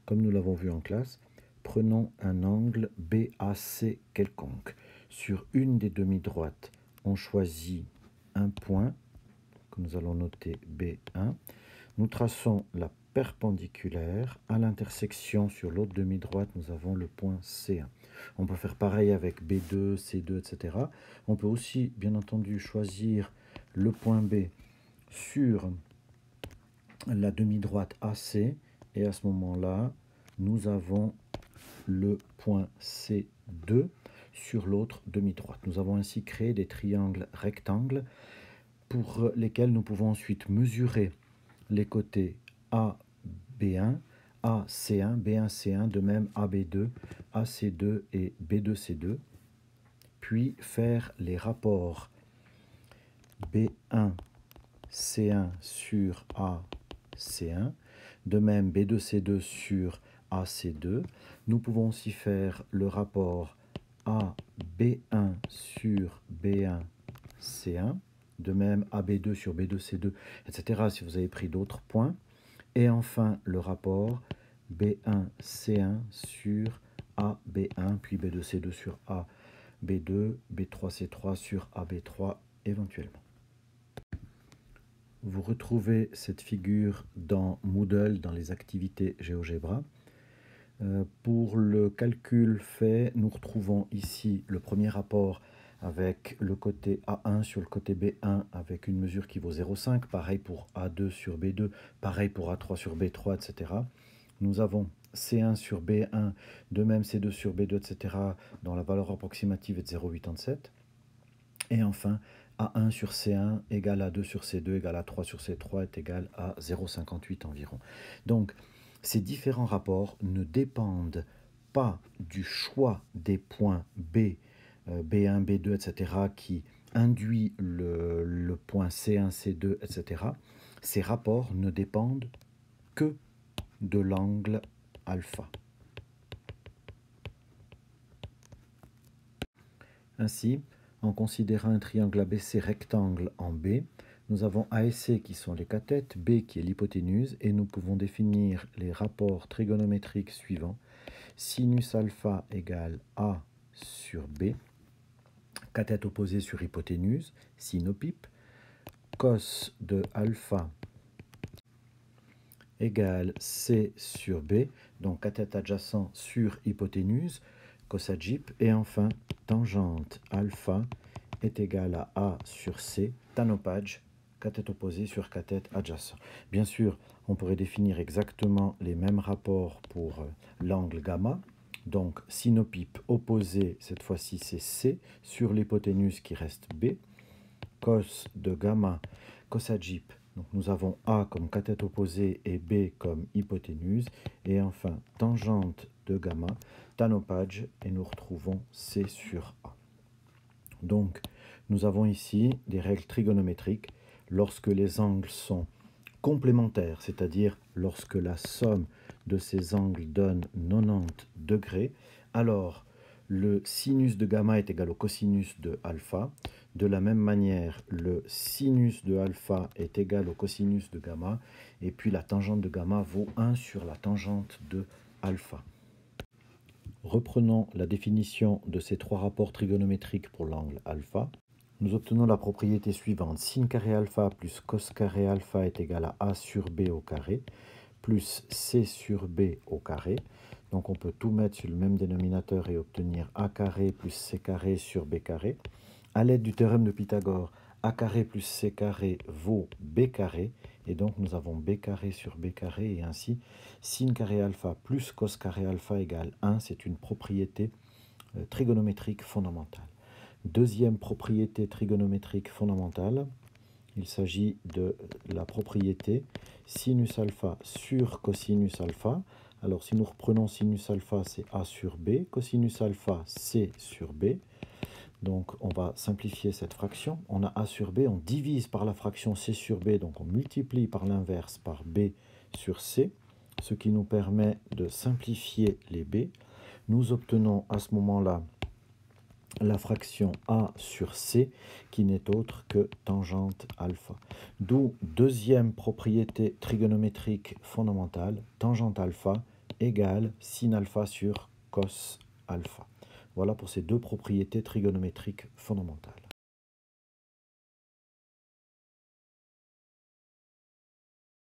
comme nous l'avons vu en classe, prenons un angle BAC quelconque. Sur une des demi-droites, on choisit un point que nous allons noter B1. Nous traçons la perpendiculaire. À l'intersection sur l'autre demi-droite, nous avons le point C1. On peut faire pareil avec B2, C2, etc. On peut aussi, bien entendu, choisir le point B sur la demi-droite AC. Et à ce moment-là, nous avons le point C2 sur l'autre demi-droite. Nous avons ainsi créé des triangles rectangles pour lesquels nous pouvons ensuite mesurer les côtés AB1, AC1, B1C1, de même AB2, AC2 et B2C2, puis faire les rapports B1C1 sur AC1, de même B2C2 sur AC2. Nous pouvons aussi faire le rapport AB1 sur B1C1, de même AB2 sur B2C2, etc. si vous avez pris d'autres points. Et enfin, le rapport B1C1 sur AB1, puis B2C2 sur AB2, B3C3 sur AB3 éventuellement. Vous retrouvez cette figure dans Moodle, dans les activités GeoGebra. Pour le calcul fait, nous retrouvons ici le premier rapport avec le côté A1 sur le côté B1 avec une mesure qui vaut 0,5, pareil pour A2 sur B2, pareil pour A3 sur B3, etc. Nous avons C1 sur B1, de même C2 sur B2, etc., dont la valeur approximative est de 0,87. Et enfin, A1 sur C1 égale A2 sur C2 égale A3 sur C3 est égal à 0,58 environ. Donc, ces différents rapports ne dépendent pas du choix des points B, B1, B2, etc., qui induit le point C1, C2, etc. Ces rapports ne dépendent que de l'angle alpha. Ainsi, en considérant un triangle ABC rectangle en B, nous avons A et C qui sont les cathètes, B qui est l'hypoténuse, et nous pouvons définir les rapports trigonométriques suivants. Sinus alpha égale A sur B, cathète opposée sur hypoténuse, sinopipe. Cos de alpha égale C sur B, donc cathète adjacent sur hypoténuse, cosagip. Et enfin, tangente alpha est égale à A sur C, tanopage, cathète opposée sur cathète adjacent. Bien sûr, on pourrait définir exactement les mêmes rapports pour l'angle gamma. Donc, sinopipe opposé, cette fois-ci c'est C, sur l'hypoténuse qui reste B. Cos de gamma, cosagip, donc nous avons A comme cathète opposée et B comme hypoténuse. Et enfin, tangente de gamma, tanopage, et nous retrouvons C sur A. Donc, nous avons ici des règles trigonométriques lorsque les angles sont complémentaires, c'est-à-dire lorsque la somme de ces angles donne 90 degrés, alors le sinus de gamma est égal au cosinus de alpha. De la même manière, le sinus de alpha est égal au cosinus de gamma, et puis la tangente de gamma vaut 1 sur la tangente de alpha. Reprenons la définition de ces trois rapports trigonométriques pour l'angle alpha. Nous obtenons la propriété suivante. Sin carré alpha plus cos carré alpha est égal à A sur B au carré, plus C sur B au carré. Donc on peut tout mettre sur le même dénominateur et obtenir A carré plus C carré sur B carré. À l'aide du théorème de Pythagore, A carré plus C carré vaut B carré. Et donc nous avons B carré sur B carré, et ainsi sin carré alpha plus cos carré alpha égale 1. C'est une propriété trigonométrique fondamentale. Deuxième propriété trigonométrique fondamentale, il s'agit de la propriété sinus alpha sur cosinus alpha. Alors si nous reprenons sinus alpha, c'est A sur B, cosinus alpha, C sur B. Donc on va simplifier cette fraction. On a A sur B, on divise par la fraction C sur B, donc on multiplie par l'inverse par B sur C, ce qui nous permet de simplifier les B. Nous obtenons à ce moment-là la fraction A sur C, qui n'est autre que tangente alpha. D'où deuxième propriété trigonométrique fondamentale, tangente alpha égale sin alpha sur cos alpha. Voilà pour ces deux propriétés trigonométriques fondamentales.